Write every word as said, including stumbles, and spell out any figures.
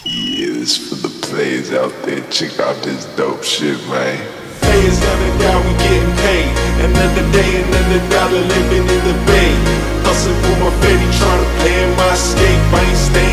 Yeah, this for the players out there. Check out this dope shit, man. Players down and down, we getting paid. Another day, another dollar living in the bay. Hustling for my fetty, trying to play in my escape. I ain't staying